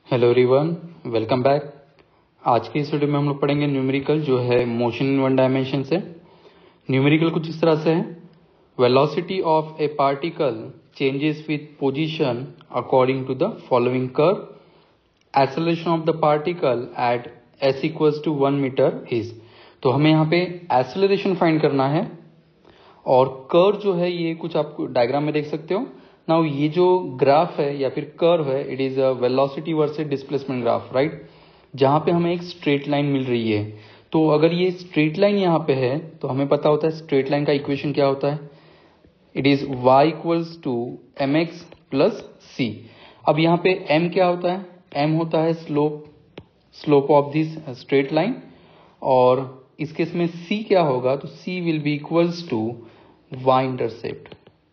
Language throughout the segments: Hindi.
Hello everyone, welcome back. आज के इस वीडियो में हम लोग पढ़ेंगे न्यूमेरिकल जो है मोशन इन वन डायमेंशन से। न्यूमेरिकल कुछ इस तरह से है, velocity of a particle changes with position according to the following curve, acceleration of the particle at s equals to 1 metre is. तो हमें यहाँ पे एक्सेलरेशन फाइंड करना है और कर्व जो है ये कुछ आपको डायग्राम में देख सकते हो। नाउ ये जो ग्राफ है या फिर कर्व है, it is a velocity versus displacement graph, right, जहां पे हमें एक स्ट्रेट लाइन मिल रही है। तो अगर ये स्ट्रेट लाइन यहाँ पे है तो हमें पता होता है स्ट्रेट लाइन का इक्वेशन क्या होता है, it is y equals to mx plus c। अब यहाँ पे m क्या होता है, m होता है slope of this straight line, और इस केस में c क्या होगा, तो c will be equals to y intercept.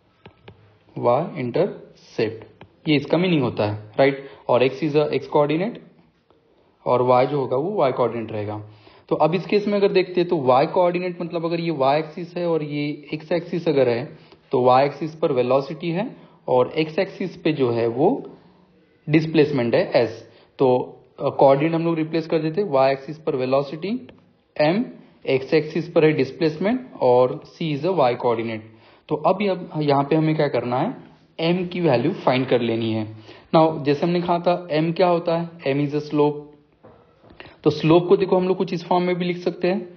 ये इसका मीनिंग होता है, राइट। और x is a x coordinate और y जो होगा वो y कोऑर्डिनेट रहेगा। तो अब इस केस में अगर देखते हैं तो y कोऑर्डिनेट मतलब अगर ये y एक्सिस है और ये x एक्सिस अगर है तो y एक्सिस पर वेलोसिटी है और x एक्सिस पे जो है वो डिस्प्लेसमेंट है s। तो कोऑर्डिनेट हम लोग रिप्लेस कर देते, y एक्सिस पर वेलोसिटी m, x एक्सिस पर है डिस्प्लेसमेंट और c is a y coordinate. तो अब यहाँ पे हमें क्या करना है, m की वैल्यू फाइंड कर लेनी है। नाउ जैसे हमने कहा था m क्या होता है, m इज अ स्लोप। तो स्लोप को देखो हम लोग कुछ इस फॉर्म में भी लिख सकते हैं,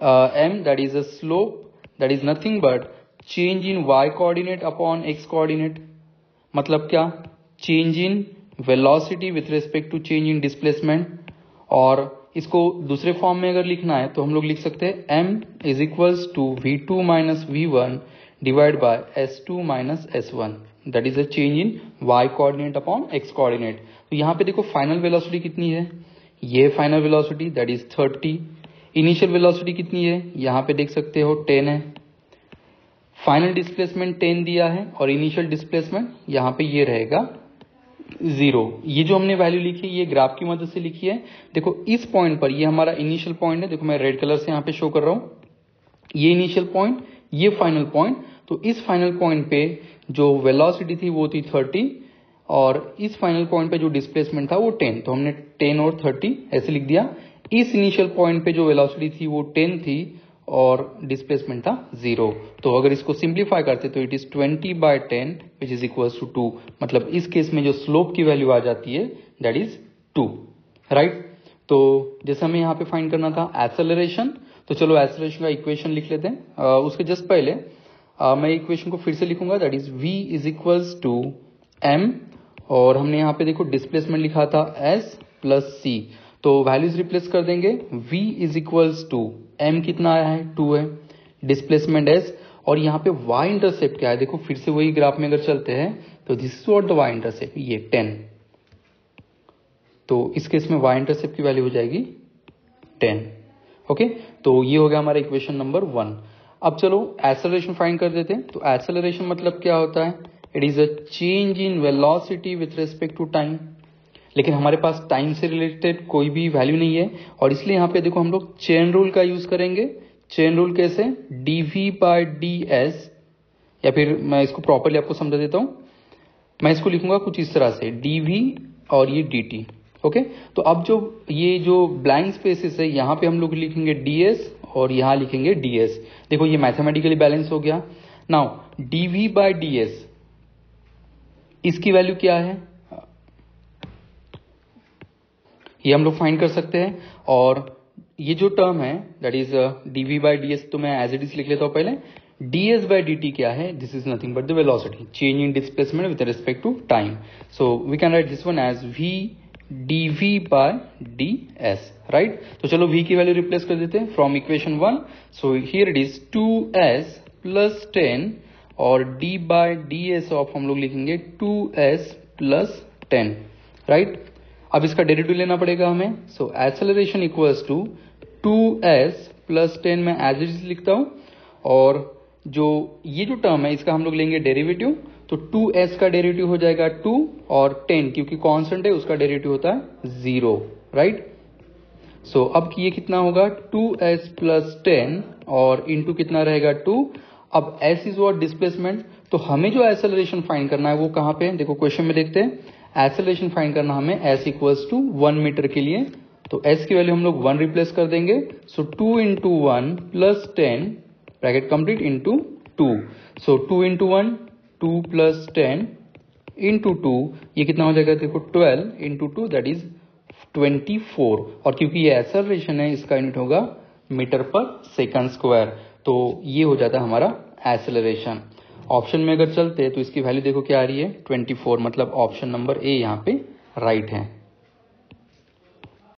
m that is a slope that is nothing but change in y coordinate upon x coordinate. मतलब क्या, change in velocity with respect to change in displacement. और इसको दूसरे फॉर्म में अगर लिखना है तो हम लोग लिख सकते हैं m is equals to v2 minus v1 divide by s2 minus s1, that is a change in y coordinate upon x coordinate. तो यहाँ पे देखो फाइनल वेलोसिटी कितनी है, ये final velocity that is 30। Initial velocity कितनी है, यहाँ पे देख सकते हो 10 है। फाइनल डिस्प्लेसमेंट 10 दिया है और इनिशियल डिस्प्लेसमेंट यहाँ पे ये रहेगा 0। ये जो हमने वैल्यू लिखी है ये ग्राफ की मदद से लिखी है। देखो इस पॉइंट पर ये हमारा इनिशियल पॉइंट है, देखो मैं रेड कलर से यहाँ पे शो कर रहा हूँ, ये इनिशियल पॉइंट, ये फाइनल पॉइंट। तो इस फाइनल पॉइंट पे जो वेलोसिटी थी वो थी 30 और इस फाइनल पॉइंट पे जो डिस्प्लेसमेंट था वो 10। तो हमने 10 और 30 ऐसे लिख दिया। इस इनिशियल पॉइंट पे जो वेलोसिटी थी वो 10 थी और डिस्प्लेसमेंट था 0। तो अगर इसको सिंप्लीफाई करते तो it is 20/10 which is equals to 2। मतलब इस केस में जो स्लोप की वैल्यू आ जाती है दैट इज 2, राइट। तो जैसे हमें यहाँ पे फाइंड करना था एक्सेलरेशन, तो चलो एक्सेलरेशन का इक्वेशन लिख लेते हैं। उसके जस्ट पहले मैं इक्वेशन को फिर से लिखूंगा, that is v is equals to m, और हमने यहाँ पे देखो डिस्प्लेसमेंट लिखा था s प्लस c। तो वैल्यूज रिप्लेस कर देंगे, v is equals to m कितना आया है 2 है, डिस्प्लेसमेंट s, और यहाँ पे y इंटरसेप्ट क्या है, देखो फिर से वही ग्राफ में अगर चलते हैं तो this is what the y intercept, ये 10। तो इस केस में y इंटरसेप्ट की वैल्यू हो जाएगी 10। ओके, तो ये हो गया हमारा इक्वेशन नंबर 1। अब चलो एक्सेलरेशन फाइंड कर देते हैं। तो एक्सेलरेशन मतलब क्या होता है, it is a change in velocity with respect to time. लेकिन हमारे पास टाइम से रिलेटेड कोई भी वैल्यू नहीं है और इसलिए यहाँ पे देखो हम लोग चेन रूल का यूज करेंगे। चेन रूल कैसे, dv/ds, या फिर मैं इसको प्रॉपरली आपको समझा देता हूँ। मैं इसको लिखूंगा कुछ इस तरह से, dv और ये dt। ओके, तो अब ये जो ब्लैंक स्पेसेस है यहाँ पे हम लोग लिखेंगे ds और यहाँ लिखेंगे ds। देखो ये मैथमेटिकली बैलेंस हो गया। नाउ dv/ds इसकी वैल्यू क्या है, ये हम लोग फाइंड कर सकते हैं। और ये जो टर्म है दैट इज dv/ds, तो मैं एज इट इज लिख लेता हूँ पहले। ds/dt क्या है, this is nothing but the velocity change in displacement with respect to time. So we can write this one as v dv/ds, right. तो चलो v की वैल्यू रिप्लेस कर देते हैं from equation 1। So here it is 2s plus 10 और d/ds ऑफ हम लोग लिखेंगे 2s प्लस 10, राइट। अब इसका डेरिवेटिव लेना पड़ेगा हमें। So acceleration equals to 2s plus 10 में एज इट इज लिखता हूं, और जो ये जो टर्म है इसका हम लोग लेंगे डेरिवेटिव। तो 2s का डेरिवेटिव हो जाएगा 2 और 10 क्योंकि कांस्टेंट है उसका डेरिवेटिव होता है 0, राइट। सो अब ये कितना होगा 2s प्लस 10 और इंटू कितना रहेगा 2। अब s इज व्हाट डिस्प्लेसमेंट, तो हमें जो एक्सेलरेशन फाइंड करना है वो कहाँ पे, देखो क्वेश्चन में देखते हैं। एक्सेलरेशन फाइंड करना हमें s इक्वल्स टू 1 मीटर के लिए, तो s की वैल्यू हम लोग 1 रिप्लेस कर देंगे, so 2 into 1 plus 10 bracket complete into 2, so 2 into 1 2 plus 10 into 2, ये कितना हो जाएगा देखो 12 इंटू 2 दैट इज 24, और क्योंकि ये एक्सेलरेशन है इसका यूनिट होगा मीटर पर सेकंड स्क्वायर, तो ये हो जाता है हमारा एक्सेलरेशन। ऑप्शन में अगर चलते तो इसकी वैल्यू देखो क्या आ रही है 24, मतलब ऑप्शन नंबर ए यहाँ पे राइट है।